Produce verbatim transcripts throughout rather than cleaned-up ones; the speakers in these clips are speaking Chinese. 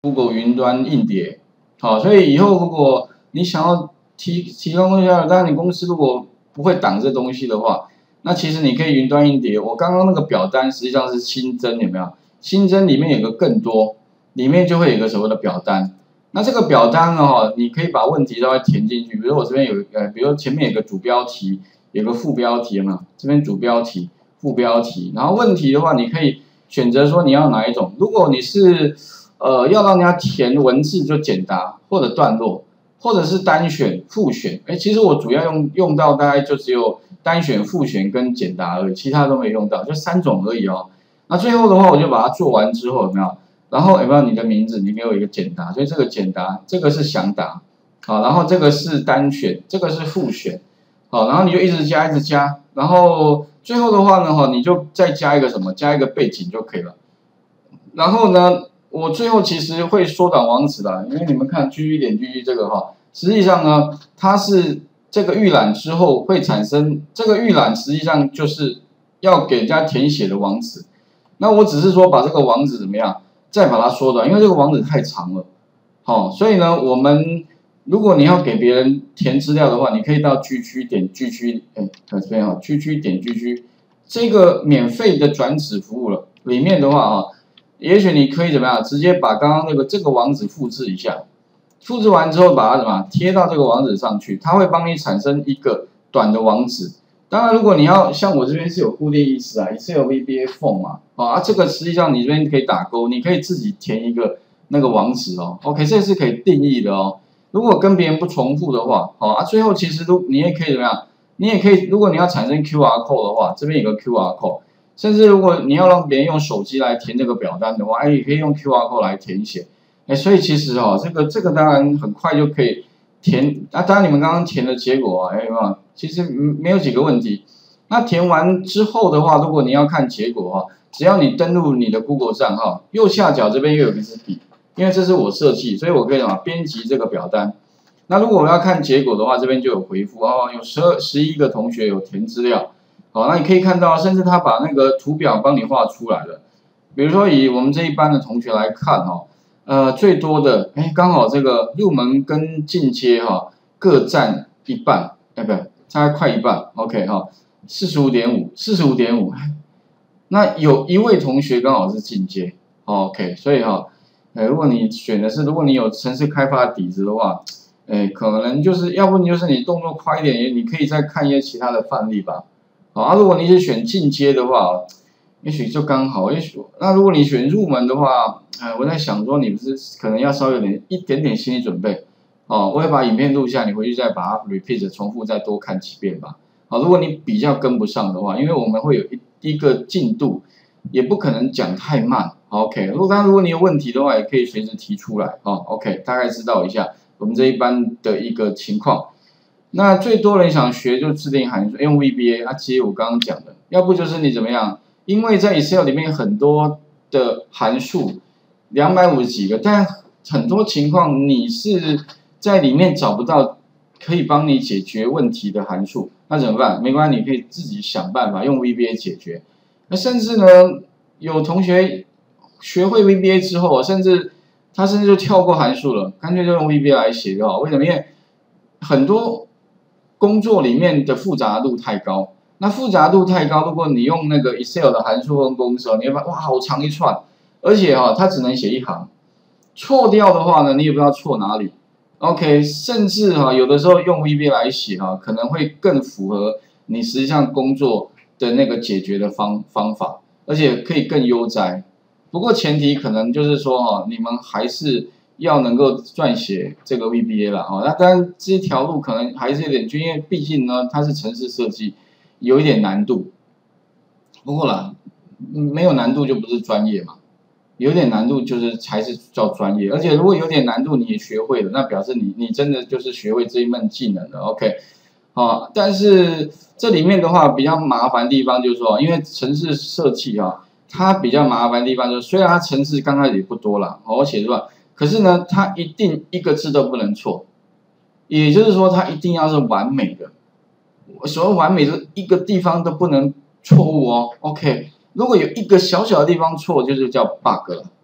Google 云端硬碟，好，所以以后如果你想要提提供东西，当然你公司如果不会挡这东西的话，那其实你可以云端硬碟。我刚刚那个表单实际上是新增，有没有？新增里面有个更多，里面就会有个所谓的表单。那这个表单呢，哈，你可以把问题稍微填进去，比如我这边有呃，比如前面有个主标题，有个副标题嘛，这边主标题、副标题，然后问题的话，你可以选择说你要哪一种。如果你是呃要让人家填文字就简答或者段落，或者是单选、复选，哎，其实我主要用用到大概就只有单选、复选跟简答而已，其他都没用到，就三种而已哦。那最后的话，我就把它做完之后，有没有？然后有没有你的名字？你给我一个简答，所以这个简答，这个是详答，好，然后这个是单选，这个是复选，好，然后你就一直加，一直加，然后最后的话呢，哈，你就再加一个什么？加一个背景就可以了。然后呢，我最后其实会缩短网址啦，因为你们看 G G 点 G G 这个哈，实际上呢，它是这个预览之后会产生，这个预览实际上就是要给人家填写的网址。那我只是说把这个网址怎么样？再把它缩短，因为这个网址太长了，好、哦，所以呢，我们如果你要给别人填资料的话，你可以到 G G 点 G G， 哎，看这边哈 ，G G 点 G G 这个免费的转址服务了，里面的话啊，也许你可以怎么样，直接把刚刚那个这个网址复制一下，复制完之后把它怎么贴到这个网址上去，它会帮你产生一个短的网址。当然，如果你要像我这边是有固定意思啊，也是有 V B A form 嘛，啊，这个实际上你这边可以打勾，你可以自己填一个那个网址哦 ，OK， 这是可以定义的哦。如果跟别人不重复的话，好啊，最后其实都你也可以怎么样？你也可以，如果你要产生 Q R code 的话，这边有个 Q R code， 甚至如果你要让别人用手机来填这个表单的话，哎，也可以用 Q R code 来填写，哎，所以其实哦，这个这个当然很快就可以填，那、啊、当然你们刚刚填的结果啊，哎嘛，其实没有几个问题。那填完之后的话，如果你要看结果哈，只要你登录你的 Google 账号，右下角这边又有一支笔，因为这是我设计，所以我可以什么编辑这个表单。那如果我要看结果的话，这边就有回复哦，有十二十一个同学有填资料，好，那你可以看到，甚至他把那个图表帮你画出来了。比如说以我们这一班的同学来看哦，呃，最多的哎，刚好这个入门跟进阶哈各占一半，哎不，大概快一半 ，OK 哈。四十五点五，四十五点五，那有一位同学刚好是进阶 ，OK， 所以哈，呃，如果你选的是，如果你有程式开发底子的话，呃，可能就是要不你就是你动作快一点，你可以再看一些其他的范例吧。好啊，如果你是选进阶的话，也许就刚好，也许那如果你选入门的话，呃，我在想说你不是可能要稍微有点一点点心理准备，哦，我会把影片录下，你回去再把它 repeat 重复再多看几遍吧。好，如果你比较跟不上的话，因为我们会有一一个进度，也不可能讲太慢。OK， 如果当然如果你有问题的话，也可以随时提出来。哦 OK， 大概知道一下我们这一班的一个情况。那最多人想学就制定函数，用 V B A 啊，其实我刚刚讲的，要不就是你怎么样？因为在 Excel 里面很多的函数，两百五十几个，但很多情况你是在里面找不到可以帮你解决问题的函数。那怎么办？没关系，你可以自己想办法用 V B A 解决。那甚至呢，有同学学会 V B A 之后，甚至他甚至就跳过函数了，干脆就用 V B A 来写就好。为什么？因为很多工作里面的复杂度太高。那复杂度太高，如果你用那个 Excel 的函数分工的时候，你会发现哇，好长一串，而且哈、哦，它只能写一行，错掉的话呢，你也不知道错哪里。OK， 甚至哈、啊，有的时候用 V B A 来写哈、啊，可能会更符合你实际上工作的那个解决的方方法，而且可以更悠哉。不过前提可能就是说哈、啊，你们还是要能够撰写这个 V B A 啦哈。那当然这条路可能还是有点因为毕竟呢它是程式设计，有一点难度。不过啦，没有难度就不是专业嘛。有点难度就是才是叫专业，而且如果有点难度你也学会了，那表示你你真的就是学会这一门技能了 ，OK， 啊，但是这里面的话比较麻烦的地方就是说，因为程式设计啊，它比较麻烦的地方就是，虽然它程式刚开始也不多啦，我写是吧？可是呢，它一定一个字都不能错，也就是说它一定要是完美的。所谓完美是一个地方都不能错误哦 ，OK。如果有一个小小的地方错，就是叫 bug 了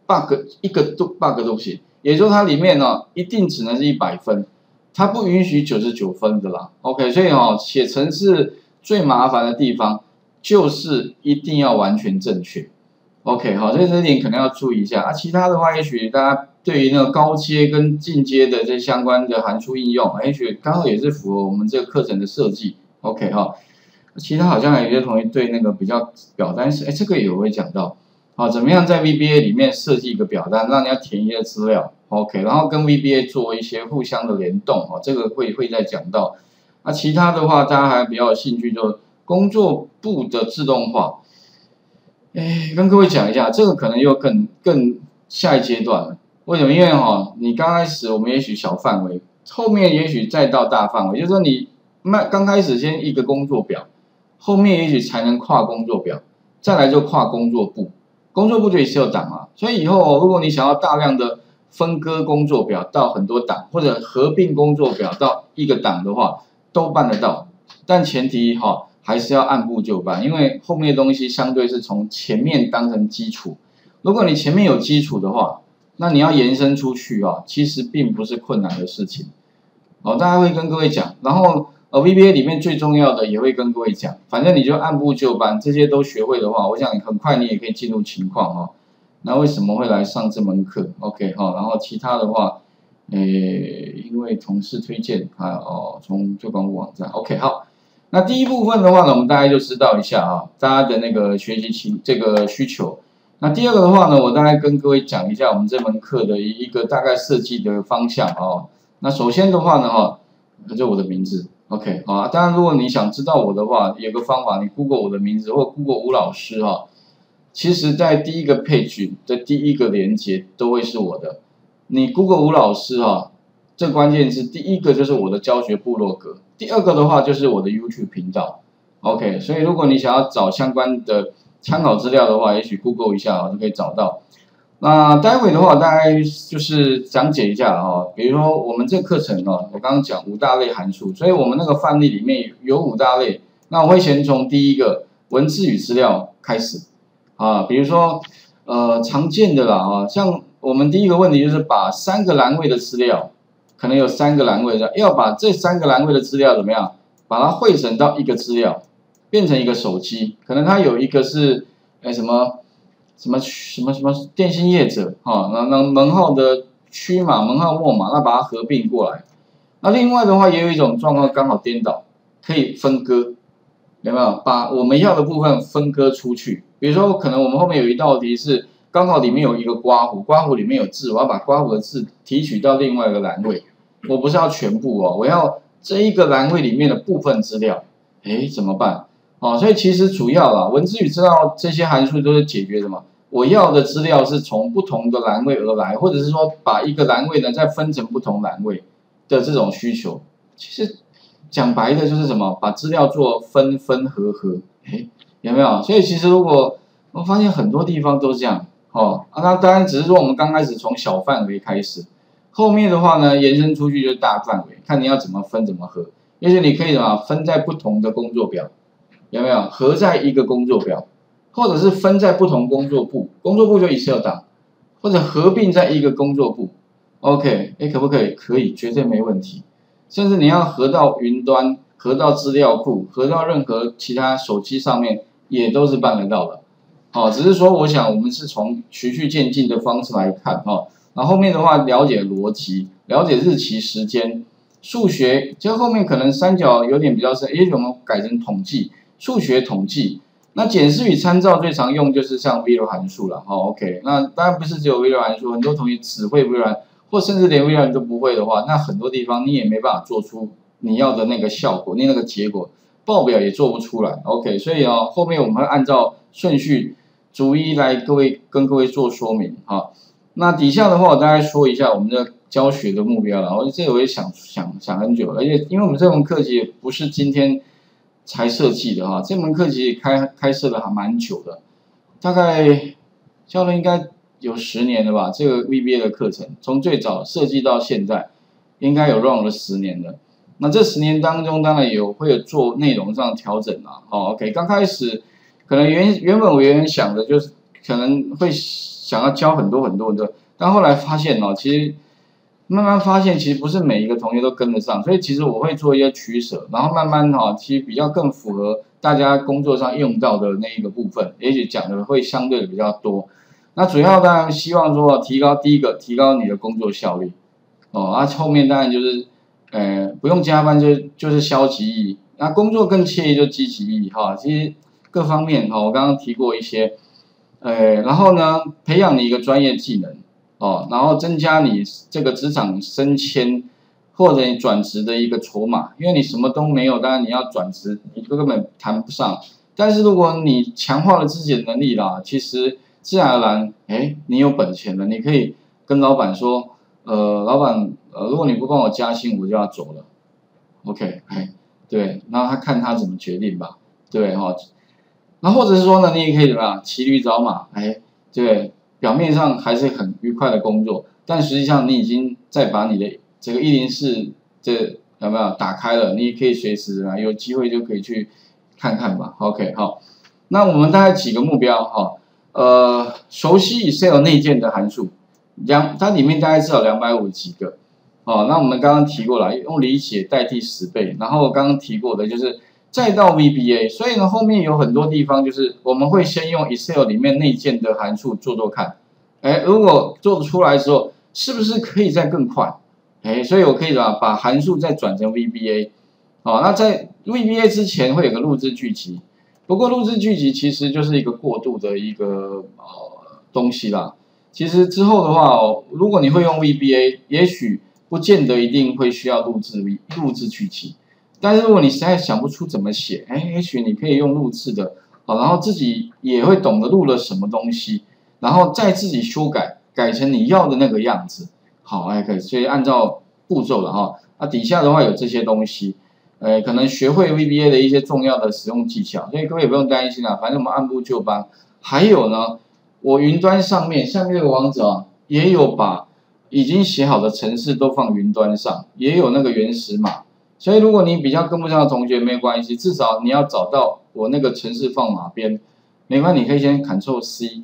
bug 一个都 bug 都不行，也就是它里面呢一定只能是一百分，它不允许九十九分的啦。OK， 所以哦，写程式最麻烦的地方就是一定要完全正确。OK， 好，所以这点可能要注意一下啊。其他的话，也许大家对于那个高阶跟进阶的这相关的函数应用，也许刚好也是符合我们这个课程的设计。OK 哈，其他好像有些同学对那个比较表单式，哎，这个也会讲到，啊，怎么样在 V B A 里面设计一个表单，让人家填一些资料 ，OK， 然后跟 V B A 做一些互相的联动，哦，这个会会再讲到。那其他的话，大家还比较有兴趣，就工作簿的自动化，哎，跟各位讲一下，这个可能又更更下一阶段了。为什么？因为哈，你刚开始我们也许小范围，后面也许再到大范围，就是说你。那刚开始先一个工作表，后面也许才能跨工作表，再来就跨工作簿，工作簿就也是有档啊。所以以后如果你想要大量的分割工作表到很多档，或者合并工作表到一个档的话，都办得到。但前提哈还是要按部就班，因为后面的东西相对是从前面当成基础。如果你前面有基础的话，那你要延伸出去啊，其实并不是困难的事情。好，大家会跟各位讲，然后。而 V B A 里面最重要的也会跟各位讲，反正你就按部就班，这些都学会的话，我想很快你也可以进入情况哈。那为什么会来上这门课 ？OK 哈，然后其他的话，诶，因为同事推荐啊哦，从推广部网站 OK 好。那第一部分的话呢，我们大概就知道一下啊，大家的那个学习情这个需求。那第二个的话呢，我大概跟各位讲一下我们这门课的一个大概设计的方向哦。那首先的话呢哈，那就我的名字。OK， 好啊，当然如果你想知道我的话，有个方法，你 Google 我的名字或 Google 吴老师哈，其实在第一个 page 的第一个连接都会是我的。你 Google 吴老师哈，这关键字第一个就是我的教学部落格，第二个的话就是我的 YouTube 频道。OK， 所以如果你想要找相关的参考资料的话，也许 Google 一下啊就可以找到。那待会的话，大概就是讲解一下啊，比如说我们这个课程哦，我刚刚讲五大类函数，所以我们那个范例里面有五大类。那我会先从第一个文字与资料开始啊，比如说呃常见的啦啊，像我们第一个问题就是把三个栏位的资料，可能有三个栏位的，要把这三个栏位的资料怎么样，把它汇整到一个资料，变成一个手机，可能它有一个是哎什么。什么什么什么电信业者哈，那那门号的区码、门号末码，那把它合并过来。那另外的话，也有一种状况刚好颠倒，可以分割，有没有？把我们要的部分分割出去。比如说，可能我们后面有一道题是刚好里面有一个刮胡，刮胡里面有字，我要把刮胡的字提取到另外一个栏位。我不是要全部哦，我要这一个栏位里面的部分资料。哎，怎么办？哦，所以其实主要啦，文字与资料这些函数都是解决什么？我要的资料是从不同的栏位而来，或者是说把一个栏位呢再分成不同栏位的这种需求。其实讲白的就是什么？把资料做分分合合，哎，有没有？所以其实如果我发现很多地方都这样，哦，啊，那当然只是说我们刚开始从小范围开始，后面的话呢延伸出去就是大范围，看你要怎么分怎么合。也许你可以什么分在不同的工作表。有没有合在一个工作表，或者是分在不同工作簿，工作簿就 Excel 档，或者合并在一个工作簿 ，OK， 哎，可不可以？可以，绝对没问题。甚至你要合到云端，合到资料库，合到任何其他手机上面，也都是办得到的。好，只是说我想我们是从循序渐进的方式来看哈，然后后面的话了解逻辑，了解日期时间，数学，就后面可能三角有点比较深，也许我们改成统计。数学统计，那检视与参照最常用就是像微流函数了，好 ，OK， 那当然不是只有微流函数，很多同学只会微流函，或甚至连微流函都不会的话，那很多地方你也没办法做出你要的那个效果，你那个结果，报表也做不出来 ，OK， 所以哦，后面我们会按照顺序逐一来各位跟各位做说明哈。那底下的话，我大概说一下我们的教学的目标了，我这个我也想想想很久了，而且因为我们这门课其实不是今天。才设计的哈，这门课其实开开设的还蛮久的，大概教了应该有十年了吧。这个 V B A 的课程从最早设计到现在，应该有 run 了十年了。那这十年当中，当然有会有做内容上调整啦。哦 ，OK， 刚开始可能原原本我原想的就是可能会想要教很多很多很多，但后来发现哦，其实慢慢发现其实不是每一个同学都跟得上，所以其实我会做一些取舍，然后慢慢哈，其实比较更符合大家工作上用到的那一个部分，也许讲的会相对的比较多。那主要当然希望说提高第一个，提高你的工作效率，哦，啊后面当然就是，呃，不用加班就就是消极意义，那工作更惬意就积极意义哈。其实各方面哈，我刚刚提过一些，呃，然后呢，培养你一个专业技能。哦，然后增加你这个职场升迁或者你转职的一个筹码，因为你什么都没有，当然你要转职，你根本谈不上。但是如果你强化了自己的能力啦，其实自然而然，哎，你有本钱了，你可以跟老板说，呃，老板，呃，如果你不帮我加薪，我就要走了。OK， 哎，对，那他看他怎么决定吧，对哈、哦。那或者是说呢，你也可以怎么样，骑驴找马，哎，对。表面上还是很愉快的工作，但实际上你已经在把你的这个一零四这有没有打开了？你也可以随时啊，有机会就可以去看看吧。OK， 好，那我们大概几个目标哈，呃，熟悉 Excel 内建的函数，两它里面大概至少两百五十几个，哦，那我们刚刚提过了，用理解代替十倍，然后刚刚提过的就是。再到 V B A， 所以呢，后面有很多地方就是我们会先用 Excel 里面内建的函数做做看，哎，如果做出来的时候，是不是可以再更快？哎，所以我可以把把函数再转成 V B A， 哦，那在 V B A 之前会有个录制剧集，不过录制剧集其实就是一个过渡的一个呃东西啦。其实之后的话哦，如果你会用 V B A， 也许不见得一定会需要录制录制剧集。但是如果你实在想不出怎么写，哎，也许你可以用录制的，好，然后自己也会懂得录了什么东西，然后再自己修改，改成你要的那个样子，好，哎，可以，所以按照步骤了哈。啊，底下的话有这些东西，呃，可能学会 V B A 的一些重要的使用技巧，所以各位也不用担心啦，反正我们按部就班。还有呢，我云端上面下面这个网址啊，也有把已经写好的程式都放云端上，也有那个原始码。所以，如果你比较跟不上的同学没关系，至少你要找到我那个程式放哪边，没关系，你可以先 Ctrl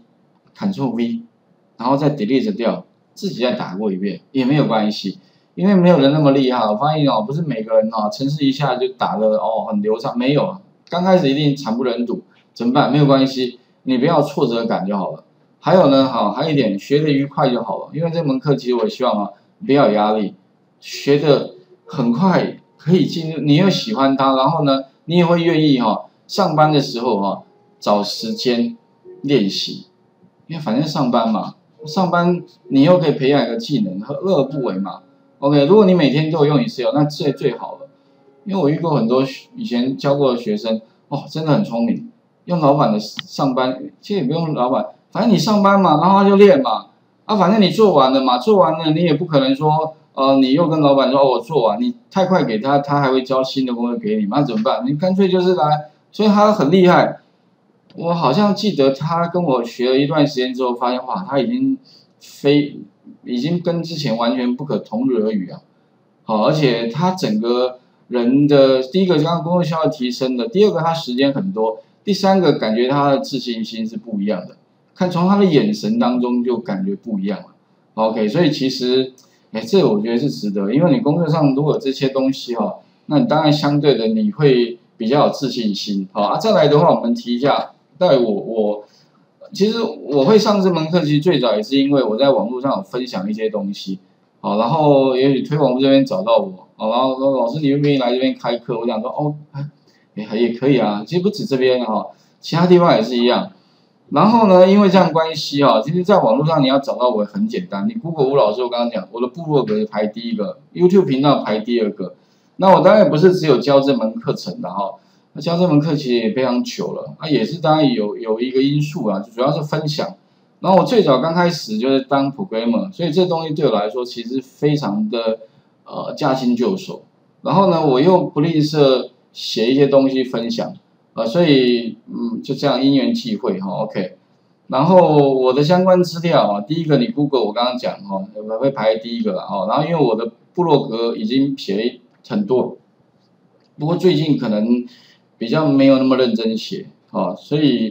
C，Ctrl V， 然后再 delete 掉，自己再打过一遍也没有关系，因为没有人那么厉害。我发现哦，不是每个人哦，程式一下就打的哦很流畅，没有啊，刚开始一定惨不忍睹，怎么办？没有关系，你不要挫折感就好了。还有呢，好，还有一点，学得愉快就好了，因为这门课其实我希望啊，不要有压力，学得很快。可以进入，你又喜欢它，然后呢，你也会愿意哈、哦，上班的时候哈、哦，找时间练习，因为反正上班嘛，上班你又可以培养一个技能，何乐而不为嘛 ？OK， 如果你每天都有用 Excel， 那最最好了。因为我遇过很多以前教过的学生，哦，真的很聪明，用老板的上班，其实也不用老板，反正你上班嘛，然后他就练嘛，啊，反正你做完了嘛，做完了你也不可能说。呃，你又跟老板说，哦，我做完，你太快给他，他还会交新的工作给你，那怎么办？你干脆就是来，所以他很厉害。我好像记得他跟我学了一段时间之后，发现哇，他已经非已经跟之前完全不可同日而语啊。好，而且他整个人的第一个，刚刚工作效率提升的，第二个他时间很多，第三个感觉他的自信心是不一样的，看从他的眼神当中就感觉不一样了。OK， 所以其实。哎，这个我觉得是值得，因为你工作上如果有这些东西哈、哦，那你当然相对的你会比较有自信心。好啊，再来的话，我们提一下，在我我其实我会上这门课，其实最早也是因为我在网络上有分享一些东西，好，然后也许推广部这边找到我，好，然后说老师你愿不愿意来这边开课？我想说哦，哎，也可以啊，其实不止这边哈、哦，其他地方也是一样。然后呢，因为这样关系哈，其实在网络上你要找到我很简单。你 Google 吴老师，我刚刚讲，我的部落格排第一个 ，YouTube 频道排第二个。那我当然不是只有教这门课程的哈，那教这门课其实也非常久了，啊，也是当然有有一个因素啊，主要是分享。然后我最早刚开始就是当 programmer， 所以这东西对我来说其实非常的呃驾轻就熟。然后呢，我又不吝啬写一些东西分享。呃，所以嗯，就这样因缘际会哈 ，OK。然后我的相关资料啊，第一个你 Google 我刚刚讲哈，我会排第一个啦哈。然后因为我的部落格已经写了很多，不过最近可能比较没有那么认真写哦，所以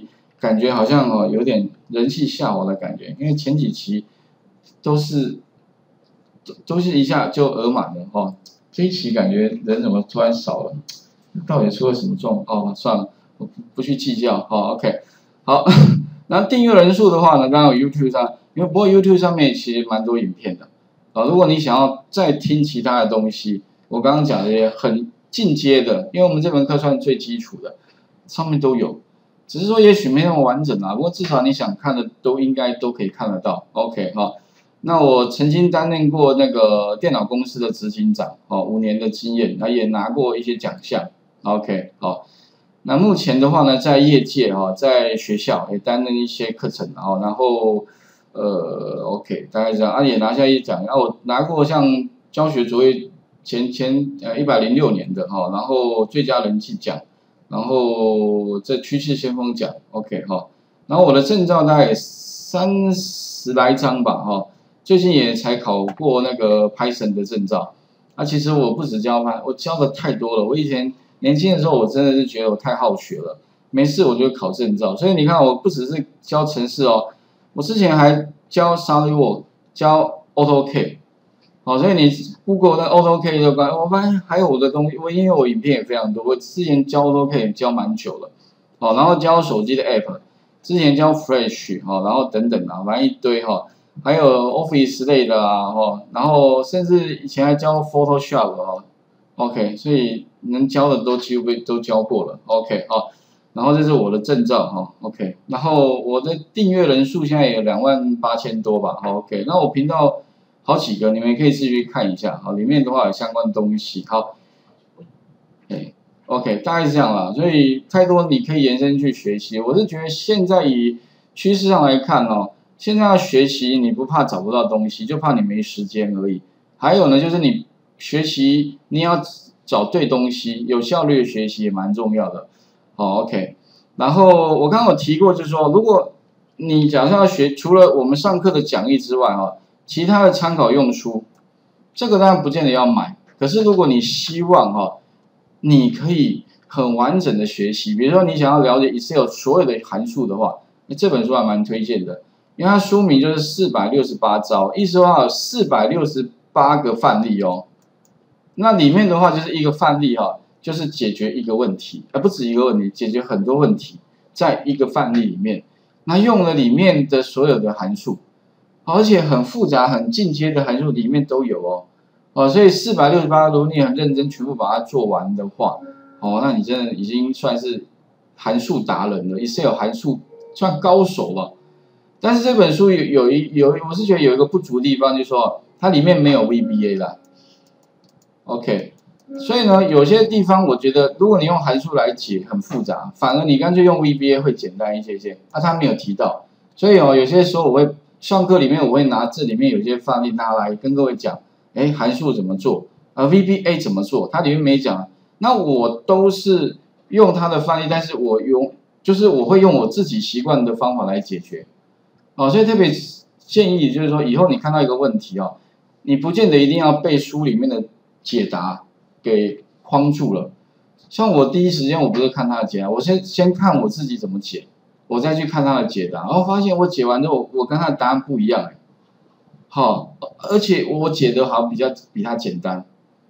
感觉好像哦有点人气下滑的感觉，因为前几期都是都都是一下就额满了哦，这一期感觉人怎么突然少了？到底出了什么状况？哦，算了，我不不去计较。好 ，OK， 好。那订阅人数的话呢，刚刚有 YouTube 上，因为不过 YouTube 上面其实蛮多影片的啊。如果你想要再听其他的东西，我刚刚讲的也很进阶的，因为我们这门课算最基础的，上面都有。只是说也许没那么完整啊，不过至少你想看的都应该都可以看得到。OK 哈，那我曾经担任过那个电脑公司的执行长，哦，五年的经验，那也拿过一些奖项。OK 好。那目前的话呢，在业界哈，在学校也担任一些课程，然后然后呃 ，OK， 大概这样，啊也拿下一奖，啊我拿过像教学卓越前前呃一百零六年的哈，然后最佳人气奖，然后这趋势先锋奖 ，OK 哈，然后我的证照大概三十来张吧哈，最近也才考过那个 Python 的证照，啊其实我不止教 Python， 我教的太多了，我以前。年轻的时候，我真的是觉得我太好学了，没事我就考证照。所以你看，我不只是教程式哦，我之前还教 SolidWorks， 教 AutoCAD。好，所以你 Google 那 AutoCAD 的关，我发现还有我的东西，我因为我影片也非常多，我之前教 AutoCAD 教蛮久了。好，然后教手机的 App， 之前教 Flash， 好，然后等等啊，反正一堆哈，还有 Office 类的啊，哈，然后甚至以前还教 Photoshop 啊。OK， 所以能教的都几乎被都教过了。OK， 好，然后这是我的证照哈。OK， 然后我的订阅人数现在有两万八千多吧。好 ，OK， 那我频道好几个，你们也可以自己去看一下。好，里面的话有相关东西。好，对 ，OK， 大概是这样啦。所以太多你可以延伸去学习。我是觉得现在以趋势上来看哦，现在要学习你不怕找不到东西，就怕你没时间而已。还有呢，就是你。学习你要找对东西，有效率的学习也蛮重要的。好 ，OK。然后我刚刚有提过，就是说，如果你假设要学，除了我们上课的讲义之外，哈，其他的参考用书，这个当然不见得要买。可是如果你希望哈，你可以很完整的学习，比如说你想要了解 Excel 所有的函数的话，这本书还蛮推荐的，因为它书名就是四百六十八招，意思说有四百六十八个范例哦。那里面的话就是一个范例哈，就是解决一个问题，而不止一个问题，解决很多问题，在一个范例里面，那用了里面的所有的函数，而且很复杂、很进阶的函数里面都有哦，哦，所以四百六十八，如果你很认真全部把它做完的话，哦，那你真的已经算是函数达人了 ，Excel 函数算高手了。但是这本书有有一有，我是觉得有一个不足的地方，就是说它里面没有 V B A 啦。OK， 所以呢，有些地方我觉得，如果你用函数来解很复杂，反而你干脆用 V B A 会简单一些些。那、啊、他没有提到，所以哦，有些时候我会上课里面我会拿这里面有些范例拿来跟各位讲，哎，函数怎么做啊 ，V B A 怎么做，它里面没讲。那我都是用它的范例，但是我用就是我会用我自己习惯的方法来解决。哦，所以特别建议就是说，以后你看到一个问题哦，你不见得一定要背书里面的。解答给框住了，像我第一时间我不是看他的解答，我先先看我自己怎么解，我再去看他的解答，然后发现我解完之后，我跟他的答案不一样，好，而且我解的好比较比他简单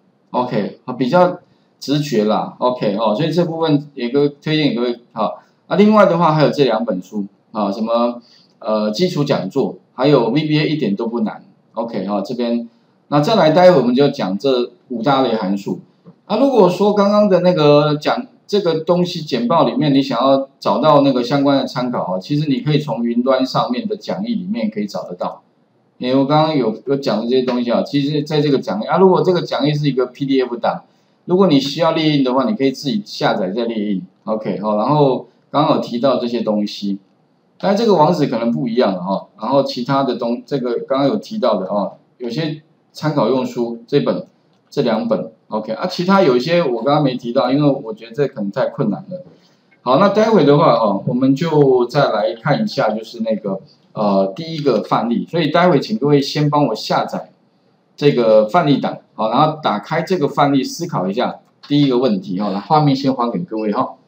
，OK， 好比较直觉啦 ，OK 哦，所以这部分也个推荐给各位好，那另外的话还有这两本书啊，什么呃基础讲座，还有 V B A 一点都不难 ，OK 哈、哦、这边。那再来，待会我们就讲这五大类函数。那、啊、如果说刚刚的那个讲这个东西简报里面，你想要找到那个相关的参考啊，其实你可以从云端上面的讲义里面可以找得到。因为我刚刚有有讲的这些东西啊，其实在这个讲义啊，如果这个讲义是一个 P D F 档，如果你需要列印的话，你可以自己下载再列印。OK 好，然后刚刚有提到这些东西，但这个网址可能不一样了哈。然后其他的东，这个刚刚有提到的哦，有些。参考用书这本、这两本 ，OK 啊，其他有一些我刚刚没提到，因为我觉得这可能太困难了。好，那待会的话哈、哦，我们就再来看一下，就是那个呃第一个范例，所以待会请各位先帮我下载这个范例档，好，然后打开这个范例，思考一下第一个问题哈，那画面先还给各位哈。